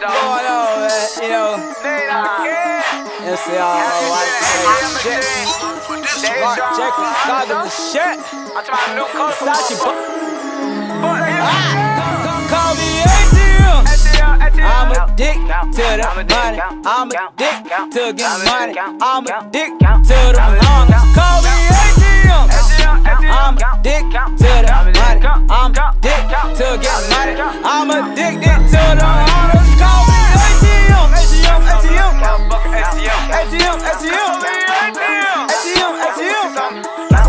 going on, man? You know, it's all white shit. Mark Jekyll, God of the shit. Versace, call me ATM. I'm addicted to the money. I'm addicted to getting money. I'm addicted to the lungs. Call me ATM. I'm addicted to the money. I'm addicted to getting money. I'm addicted to the hunters. Call me ATM. ATM, ATM. ATM, ATM. ATM, ATM.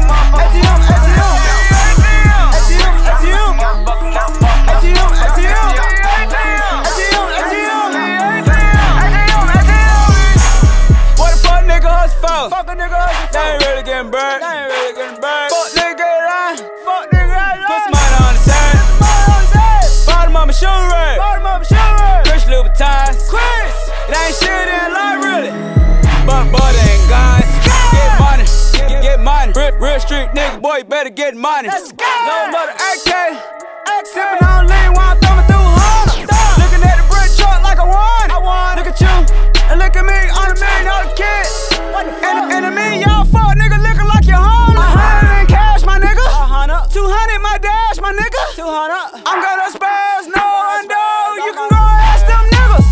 Fuck a nigga hustle. They ain't really getting burned. Fuck nigga line. Put some money on the side. Bottom of my shoe rack. Chris Louboutins. It ain't shit in life really, but butter and guns. Get money. Real street nigga, boy, you better get money. Let's go. No mother AK. Sippin' on lean while I'm thumbing through hard. Looking at the brick truck like I won. Look at you and look at me on $1 million kid. And a million y'all fuck nigga looking like you're home. 100 in cash, my nigga. 200 my dash, my nigga. 200. I'm gonna spaz, no undo. You can go ask them niggas.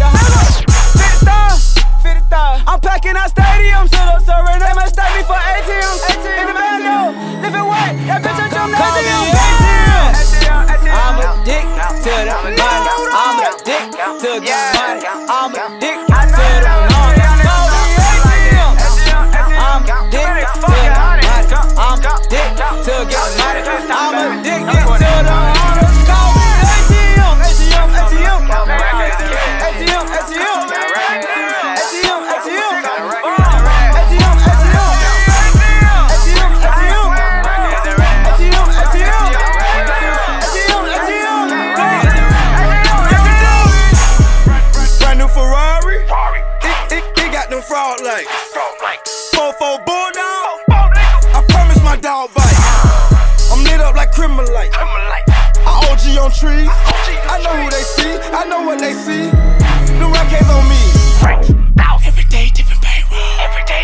50,000. I'm packing out stadiums. So right now, they might stop me for ATM. In the bando, living white. That bitch I jumped the ATM. I'm addicted to the money. I'm addicted to the money. I'm addicted to the money. I'm addicted to get money. I'm addicted to the hunters. Call me ATM. ATM, ATM. ATM, ATM. ATM, ATM. Brand new Ferrari. He got them fraud lights. 4-4 bulldog. My dog bite. I'm lit up like criminal light. I OG on trees. I know who they see. I know what they see. The rackets on me. Every day, different payroll.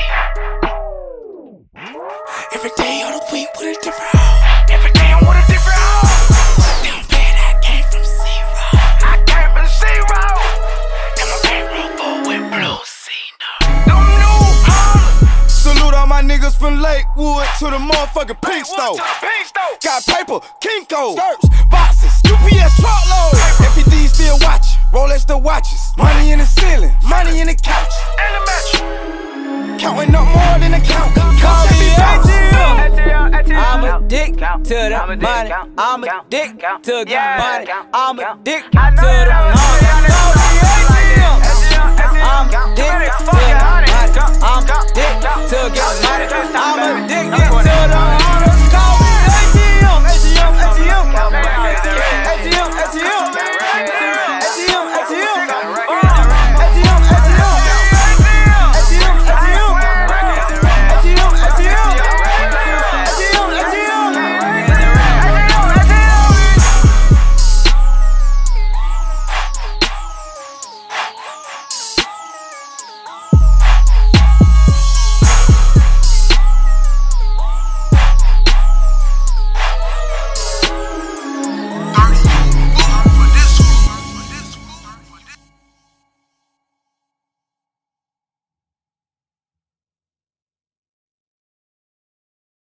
Every day on the week with a different hoe. Every day I'm with a different hoe. Down bad, I came from zero. And my payroll full with blue Cino. Salute all my niggas from Lakewood to the motherfucking pink stove. Got paper, Kinko, skirts, boxes, UPS truckload. FPD still watching, Rolex the watches. Money in the ceiling, money in the couch, and the mattress. Counting up more than a count. Call me ATM. I'm addicted to the money. I'm addicted to the money. I'm addicted to the money. Call me ATM. I'm addicted to the money. I'm addicted to get money. I'm addicted to the money.